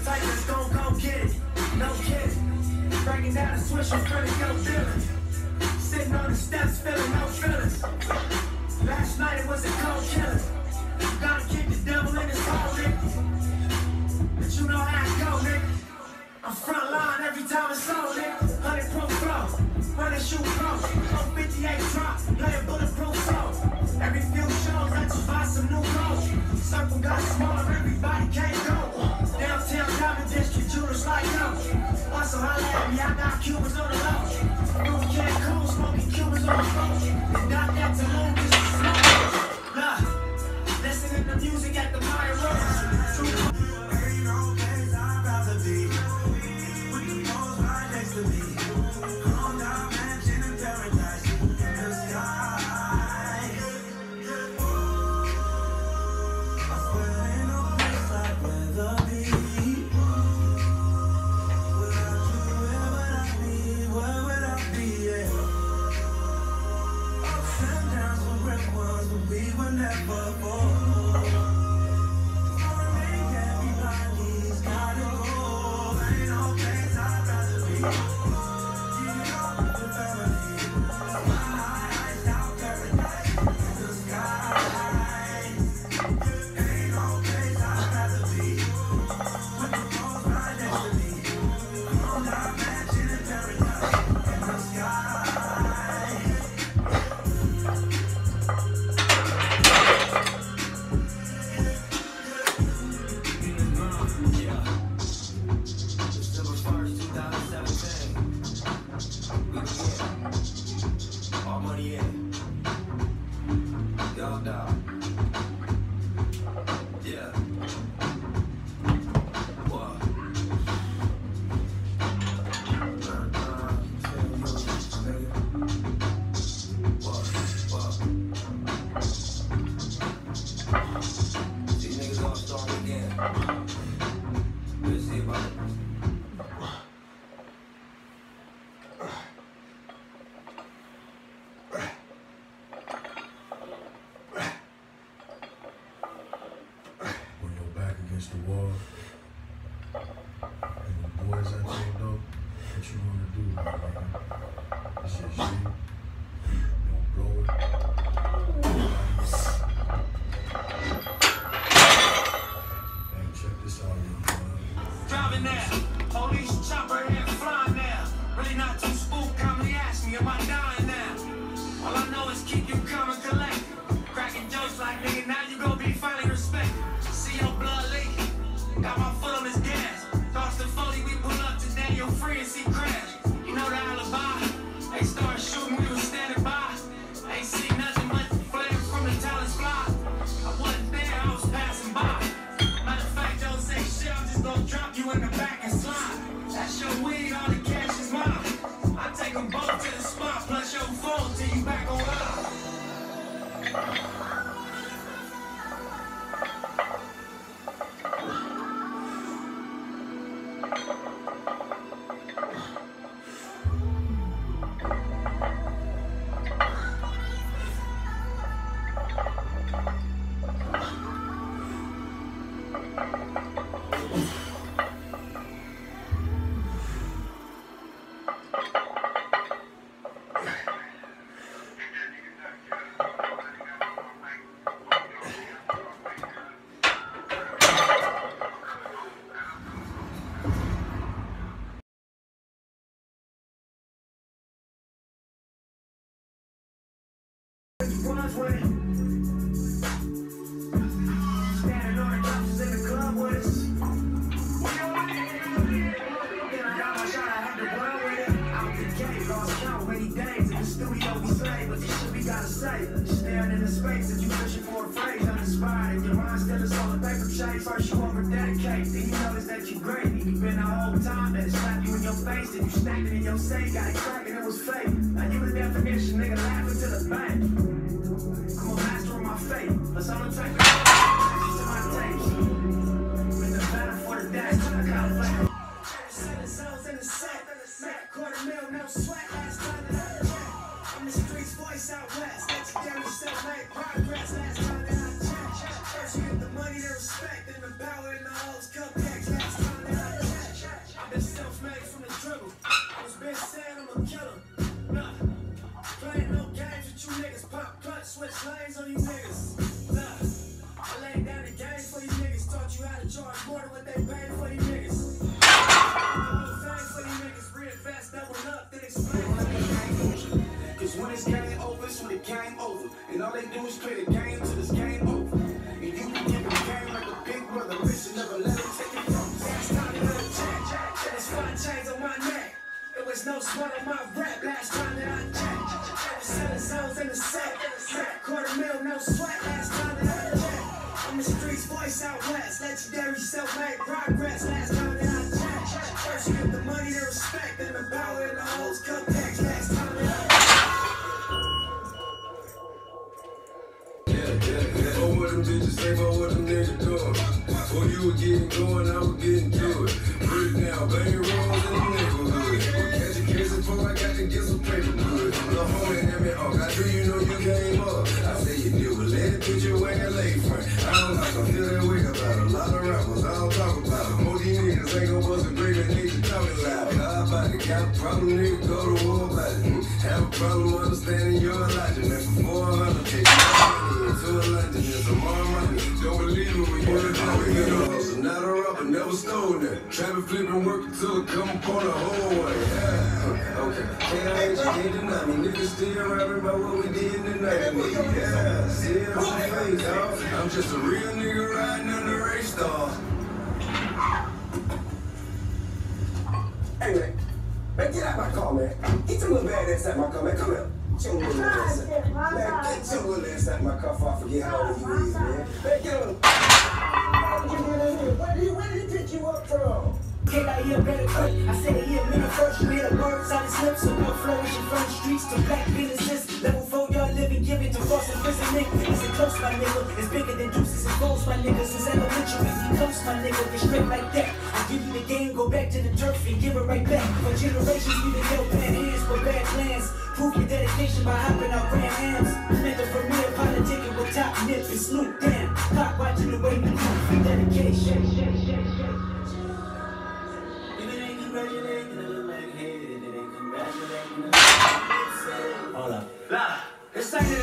type that's gon' go get it. No kidding. Breaking down the switch in front of your building. Sitting on the steps, feeling no feelings. Last night it was a cold killing. You gotta keep the devil in his hole, nigga. But you know how it go, nigga. I'm front line every time it's on, nigga. 100 pro flow, 100 shoot pro, 58 drop, play a bulletproof soul. Every few shows, I just buy some new clothes. Circle got smaller, everybody can't go. Downtown Diamond District, jewelers like yo. Also holla at me, I got Cubans on the low. Movie can't cool, smoking Cubans on the boat. And not that to move, just to smoke. Nah, listening to music at the Meyer Road. Ain't no place I'd rather be. With the post right next to me. Calm down, mansion in paradise. In the sky. Against the wall, and the boys out there know what you wanna do, my nigga. This is you. You don't blow it. Hey, check this out, you driving now, police chopper head flying now. Really not too spooked, comedy ask me, am I dying now? All I know is keep you calm and collect. Cracking jokes like nigga, now you gon' be finally respected. See your blood leaking, got my foot on his gas. Toss the 40, we pull up to Daniel Free and see crash. You know the alibi, they started shooting, we was standing by. Ain't seen nothing but flames from the talents fly. I wasn't there, I was passing by. Matter of fact, don't say shit, I'm just gonna drop you in the back and slide. That's your weed, all the cash is mine. I take them both to the spot, plus your phone till you back on live. Standing on the couches in the club with us. Then I got my shot, I had to run with it. Out the gate, lost count many days in the studio we say, but this shit we gotta say. Staring in the space that you fishing for a phrase, uninspired. And your mind still is on the paper chase. First you over dedicate, then you notice that you great. And you been the whole time that it slapped you in your face. Then you snapped it in your safe, got it cracking, it was fake. Now you the definition, nigga, laughing to the bank. I'm a master of my fate. Let's all take the to my tapes. In the battle for the dash, I got left. 7 zones in the set. $250,000, no sweat. Last time that I checked. I'm the streets voice out west. Legendary self-made progress. Last time that I checked. First you get the money, the respect, and the power in the hoes. Cupcakes. Last time that I gon' kill him. Nah, playing no games with you niggas. Pop clutch, switch lanes on you niggas. Nah, I laid down the game for you niggas. Taught you how to charge more than what they paid for you niggas. For you niggas, reinvest, double up, then explain. Cause when it's game over, it's when the game over. And all they do is play the game till it's game over. And you can give the game like a big brother, bitch, and never let it take it from you. Last time that I checked, there's 5 chains on my neck. There was no sweat on my rap last time that I checked. There was 7 zones in the set. $250,000, no sweat last time that I checked. I'm the streets voice out west. Legendary self-made progress last time that I checked. First get the money, the respect, and the power and the hoes come next last time that I checked. Oh, what them bitches say about what them niggas doing. Before you were getting going, I was getting to it. Put it down, bang rolls in the neighborhood. Catch a case before I got to get some paper good. The homie had me off, I do you know you came up. I say you do, but let it put you away and lay friend. I don't like, I feel that way about a lot of rappers, I don't talk about them. Most these niggas ain't gon' bust a great and nature talking loud. God about it, got a problem, nigga, go to war about it. Have a problem understanding your logic, man, for 400, take to a London, and some more money. Don't believe it when you're a hustle, not a robber, never stole that. Trapping, flipping, working till it come up on the whole way. Yeah, okay. Can't deny me. Niggas still rapping about what we did in the night. Yeah, see it on my face, dog. I'm just a real nigga riding on the race star. Hey, man, get out my car, man. Get your little bad ass out my car, man. Come here. Get your little ass out. Man, get your little ass out my car before I forget how old you is, man. Man, get on. Where did he pick you up from? Can I hear better cut? I said it here a minute first. You hear the words out his lips. So no flourishing from the streets to black businesses. Level 4, y'all living, giving to false imprisonment. It's a close, my nigga. It's bigger than deuces and goals, my nigga. Since elementary, he comes, my nigga. Get straight like that. I give you the game, go back to the turf and give it right back. For generations, we done held bad hands for bad plans. Prove your dedication by hopping out grand hams. Met the premier politicking with top nip and Snoop. Damn, clock watching the way we move. Dedication. Hold up. Nah, this ain't